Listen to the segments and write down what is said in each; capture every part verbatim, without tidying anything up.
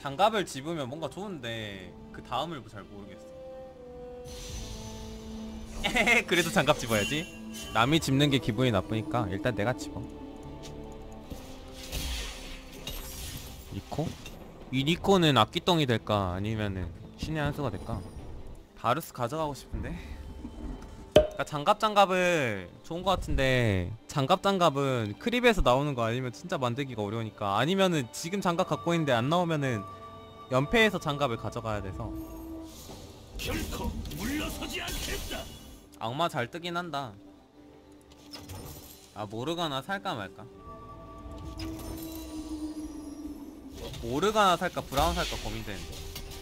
장갑을 집으면 뭔가 좋은데 그 다음을 잘 모르겠어. 그래도 장갑 집어야지. 남이 집는 게 기분이 나쁘니까 일단 내가 집어. 니코? 이 니코는 악기똥이 될까 아니면은 신의 한 수가 될까? 바루스 가져가고 싶은데. 그러니까 장갑 장갑은 좋은 거 같은데 장갑 장갑은 크립에서 나오는 거 아니면 진짜 만들기가 어려우니까, 아니면은 지금 장갑 갖고 있는데 안 나오면은 연패에서 장갑을 가져가야 돼서. 결코 물러서지 않겠다. 악마 잘 뜨긴 한다. 아 모르가나 살까 말까? 모르가나 살까 브라운 살까 고민되는데.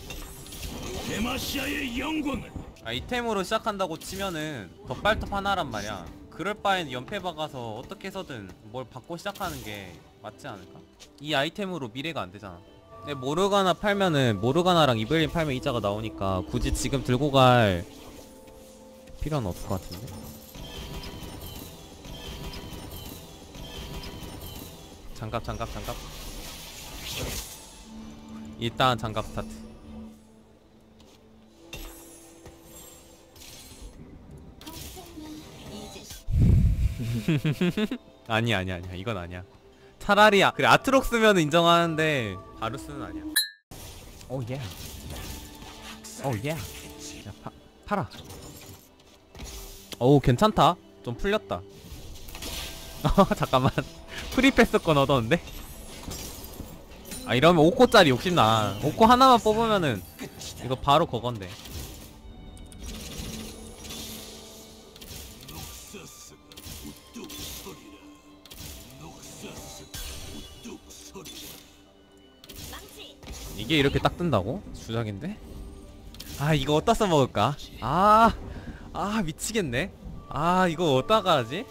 데마시아의 영광을. 아 이템으로 시작한다고 치면은 덧발톱 하나란 말이야. 그럴 바엔 연패 박아서 어떻게 해서든 뭘 받고 시작하는 게 맞지 않을까? 이 아이템으로 미래가 안 되잖아. 근데 모르가나 팔면은 모르가나랑 이블린 팔면 이자가 나오니까 굳이 지금 들고 갈 필요는 없을 것 같은데. 장갑 장갑 장갑. 일단 장갑 스타트. 아니야 아니야 아니야 이건 아니야. 차라리 아, 그래 아트록스면 인정하는데 바루스는 아니야. 오 예. 오 예. 야 파, 팔아. 오 괜찮다. 좀 풀렸다. 잠깐만. 프리패스권 얻었는데? 아 이러면 오 코짜리 욕심나. 오 코 하나만 뽑으면은 이거 바로 그건데. 이게 이렇게 딱 뜬다고? 주작인데? 아 이거 어디다 써먹을까? 아, 아 미치겠네. 아 이거 어디다가 하지?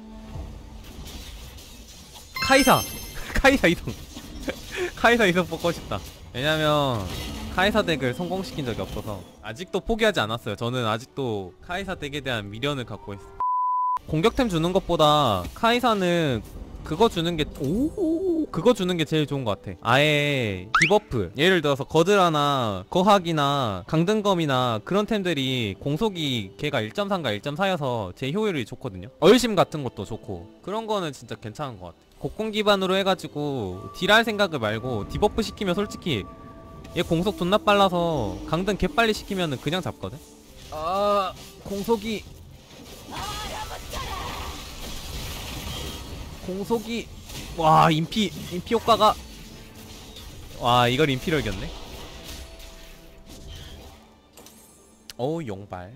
카이사! 카이사 이성. 카이사 이성 뽑고 싶다. 왜냐면 카이사 덱을 성공시킨 적이 없어서. 아직도 포기하지 않았어요. 저는 아직도 카이사 덱에 대한 미련을 갖고 있어. 공격템 주는 것보다 카이사는 그거 주는 게, 오 그거 주는 게 제일 좋은 것 같아. 아예 디버프, 예를 들어서 거드라나 거학이나 강등검이나 그런 템들이 공속이 걔가 일 점 삼과 일 점 사여서 제 효율이 좋거든요. 얼심 같은 것도 좋고 그런 거는 진짜 괜찮은 것 같아. 곡공 기반으로 해가지고 딜할 생각을 말고 디버프 시키면 솔직히 얘 공속 존나 빨라서 강등 개빨리 시키면은 그냥 잡거든. 아 공속이 공속이 와 인피 인피 효과가, 와 이걸 인피로 이겼네. 어우 용발.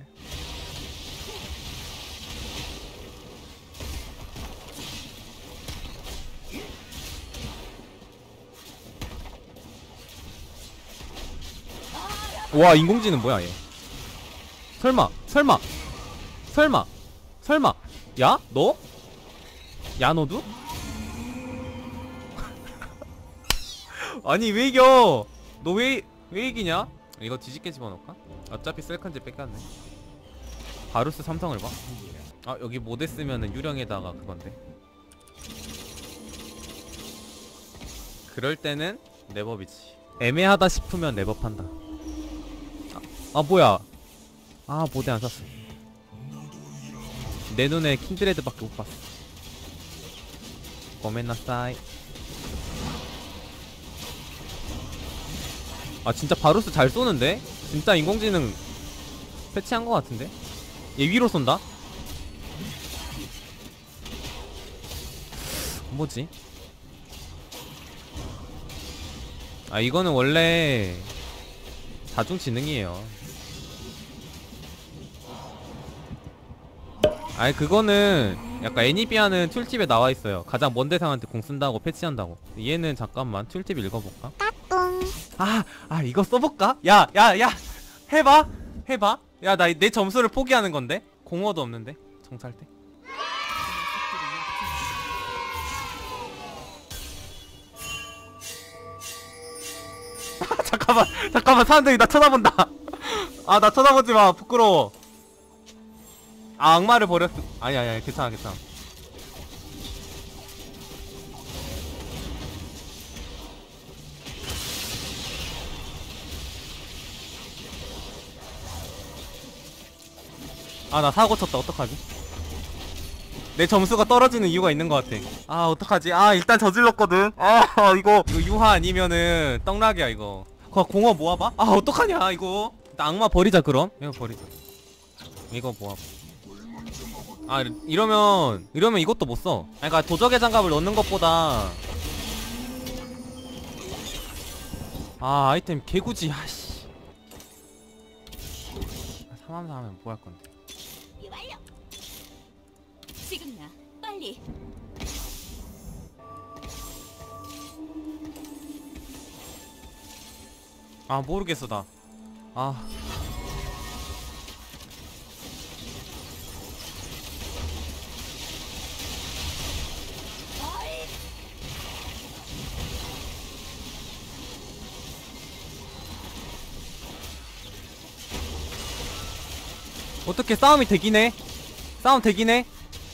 와 인공지능 뭐야 얘. 설마 설마 설마 설마 야 너? 야 너도? 아니 왜 이겨? 너 왜 왜 이기냐? 이거 뒤집게 집어넣을까? 어차피 셀컨즈 뺏겼네. 바루스 삼성을 봐? 아 여기 모데 쓰면은 유령에다가 그건데. 그럴 때는 네버비지. 애매하다 싶으면 네버판다. 아, 아 뭐야? 아 모데 안 샀어. 내 눈에 킨드레드밖에 못 봤어. 고멘나사이. 아 진짜 바루스 잘 쏘는데? 진짜 인공지능 패치한 거 같은데? 얘 위로 쏜다? 뭐지? 아 이거는 원래 다중지능이에요. 아니 그거는 약간 애니비아는 툴팁에 나와있어요. 가장 먼 대상한테 공 쓴다고 패치한다고. 얘는 잠깐만 툴팁 읽어볼까? 아! 아 이거 써볼까? 야! 야! 야! 해봐! 해봐! 야 나 내 점수를 포기하는 건데? 공허도 없는데? 정찰대? 잠깐만! 잠깐만 사람들이 나 쳐다본다! 아 나 쳐다보지마 부끄러워. 아 악마를 버렸어. 아니 아니 아니 괜찮아 괜찮아. 아 나 사고 쳤다. 어떡하지? 내 점수가 떨어지는 이유가 있는 것 같아. 아 어떡하지? 아 일단 저질렀거든. 아 이거 이거 유하 아니면은 떡락이야 이거. 거 공업 모아봐? 아 어떡하냐 이거. 나 악마 버리자 그럼. 이거 버리자. 이거 모아봐. 아 이러면 이러면 이것도 못 써. 아니, 그러니까 도적의 장갑을 넣는 것보다 아 아이템 개구지. 아씨. 삼함사 하면 뭐 할 건데? 완료. 지금 나 빨리. 아 모르겠어 나. 아 어떻게 싸움이 되긴 해. 싸움 되긴 해.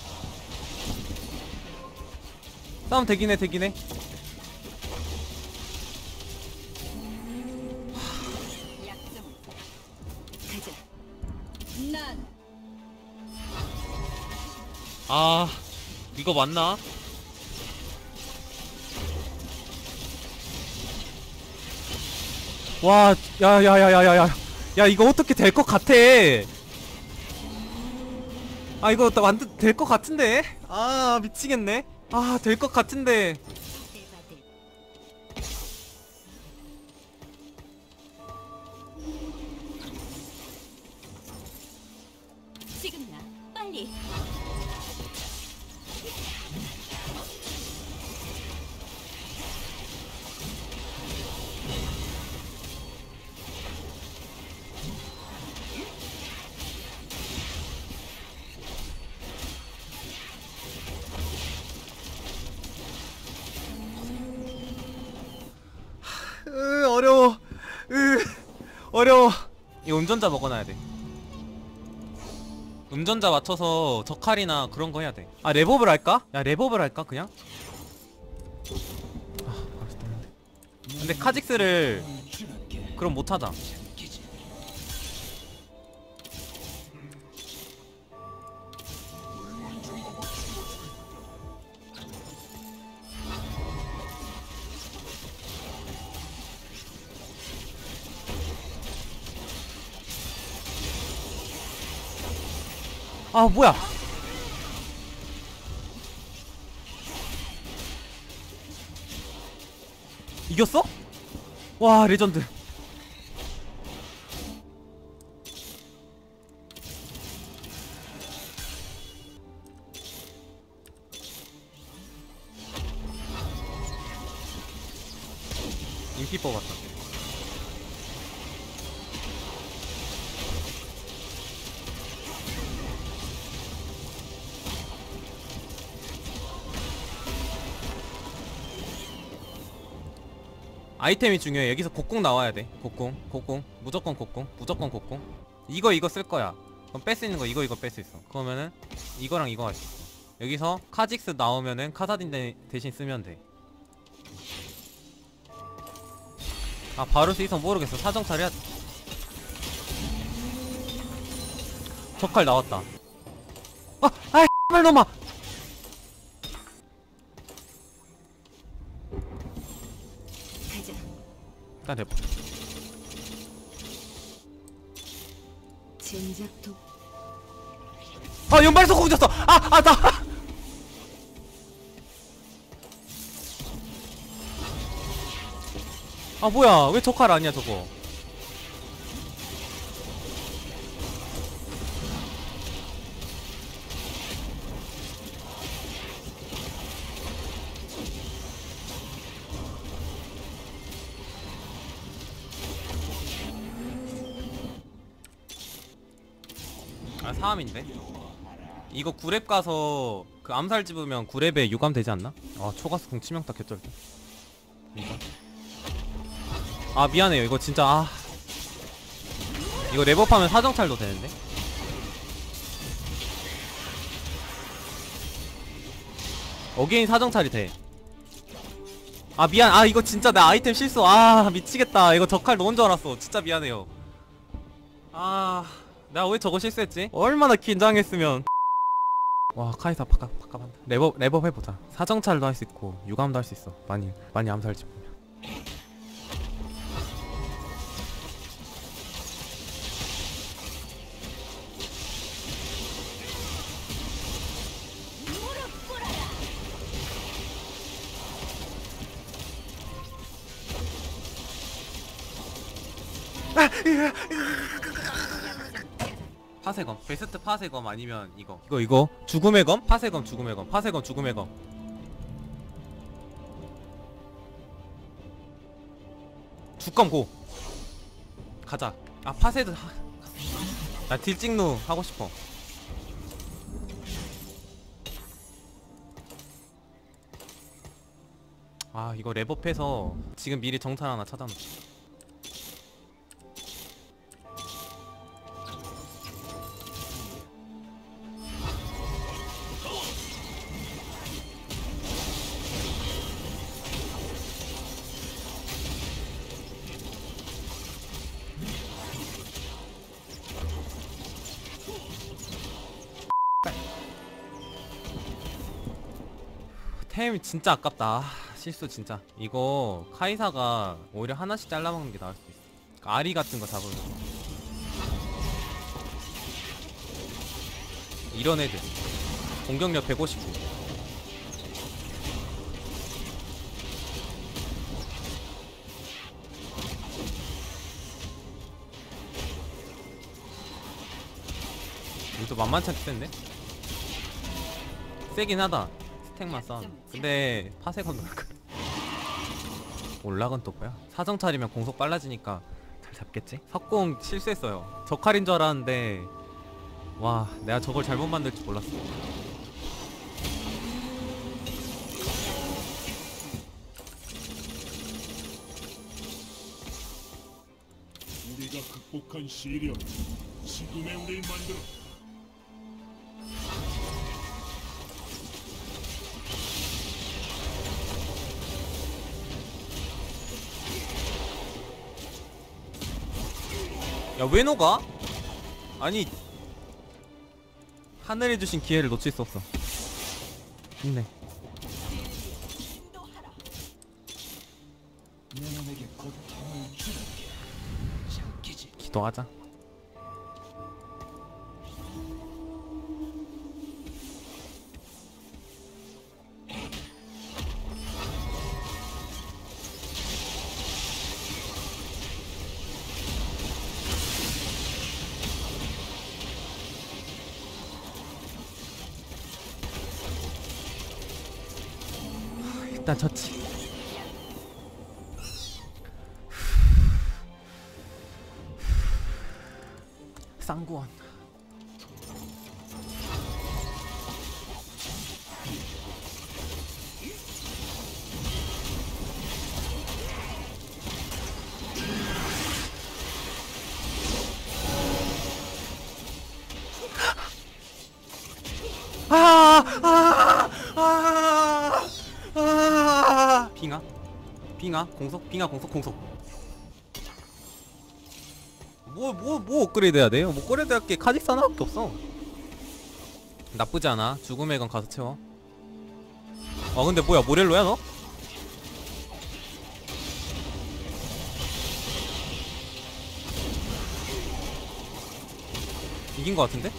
싸움 되긴 해 되긴 해. 약점. 가자. 난 아 이거 맞나? 와 야야야야야야 야 이거 어떻게 될 것 같아. 아 이거 완전 될 것 같은데. 아 미치겠네. 아 될 것 같은데. 대바대. 지금 나 빨리. 으 어려워. 으 어려워. 이 운전자 먹어놔야 돼. 운전자 맞춰서 저칼이나 그런 거 해야 돼. 아 랩업을 할까? 야 랩업을 할까 그냥? 아 알았어. 근데 카직스를 그럼 못하자. 아 뭐야. 이겼어? 와 레전드. 인기 뽑았다. 아이템이 중요해. 여기서 곡궁 나와야 돼. 곡궁 곡궁 무조건 곡궁 무조건 곡궁. 이거 이거 쓸 거야. 그럼 뺄 수 있는 거 이거 이거 뺄 수 있어. 그러면은 이거랑 이거 할 수 있어. 여기서 카직스 나오면은 카사딘 대, 대신 쓰면 돼. 아 바루스 이성 모르겠어. 사정찰 해야 돼. 적칼 나왔다. 아! 아이 말 놈아! 가자. 일단 랩. 젠작도 아 연발소 공졌어. 아! 아 나! 아 뭐야 왜 저칼 아니야 저거. 아 사암인데? 이거 구렙 가서 그 암살 집으면 구렙에 유감 되지 않나? 아 초가스 공 치명타 개쩔다. 이거 아 미안해요 이거 진짜. 아 이거 랩업하면 사정찰도 되는데. 어게인 사정찰이 돼. 아 미안. 아 이거 진짜 내 아이템 실수. 아 미치겠다. 이거 저칼 넣은 줄 알았어. 진짜 미안해요. 아 나 왜 저거 실수했지? 얼마나 긴장했으면. 와 카이사 바꿔 바꿔한다. 랩업 랩업 해보자. 사정찰도 할 수 있고 유감도 할 수 있어. 많이 많이 암살지 보면. 무릎 꿇어라. 파세검 베스트 파세검 아니면 이거 이거 이거 죽음의 검? 파세검 죽음의 검 파세검 죽음의 검 죽검 고 가자. 아 파세드 하... 나 딜찍누 하고 싶어. 아 이거 랩업해서 지금 미리 정찰 하나 찾아놓자. 템 진짜 아깝다. 아, 실수 진짜. 이거 카이사가 오히려 하나씩 잘라먹는 게 나을 수도 있어. 아리 같은 거 잡으면 이런 애들 공격력 백오십구. 이것도 만만치 않게 센데? 세긴 하다. 스택만 쌓아. 근데 파세건도 올락은 또 뭐야? 사정 차리면 공속 빨라지니까 잘 잡겠지? 석공 실수했어요. 저칼인 줄 알았는데 와 내가 저걸 잘못 만들 줄 몰랐어. 우리가 극복한 시련, 지금의 우리를 만들어. 야 왜 녹아? 아니 하늘이 주신 기회를 놓칠 수 없어. 힘내. 내놈에게 고통을 주는 게 장기지. 기도하자. 일단 졌지. 쌍구원. 아, 아, 아, 아, 빙하, 빙하, 공속, 빙하, 공속, 공속. 뭐, 뭐, 뭐 업그레이드 해야 돼요? 뭐 업그레이드 할게 카직스 하나밖에 없어. 나쁘지 않아. 죽음의 건 가서 채워. 아 근데 뭐야 모렐로야 너? 이긴 거 같은데?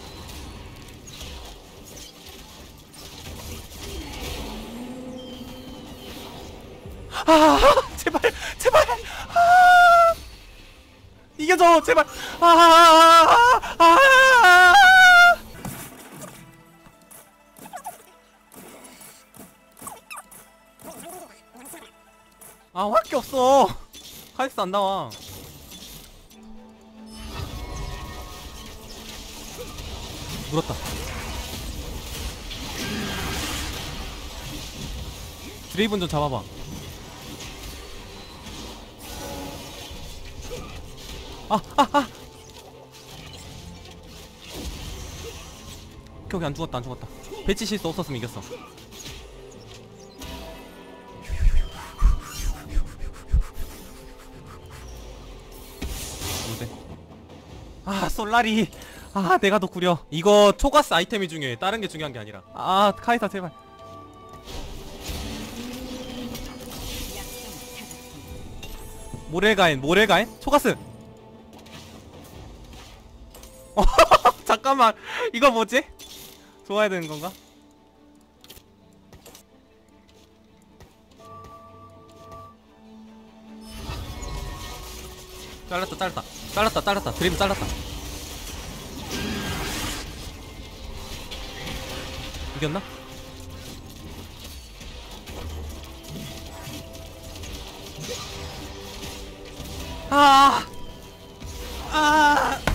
아 제발 제발 아 이겨줘 제발 아아아아 아, 아, 아, 할 게 없어. 카이스 안 나와. 물었다. 드레이븐 좀 잡아봐. 아, 아, 아. 오케이, 안 죽었다, 안 죽었다. 배치 실수 없었으면 이겼어. 아, 솔라리. 아 내가 더 구려. 이거 초가스 아이템이 중요해. 다른 게 중요한 게 아니라. 아 카이사 제발. 모래가엔 모래가엔 초가스. 어, 잠깐만 이거 뭐지? 좋아야 되는 건가? 잘랐다 잘랐다 잘랐다 잘랐다 드림 잘랐다. 이겼나? 아! 아!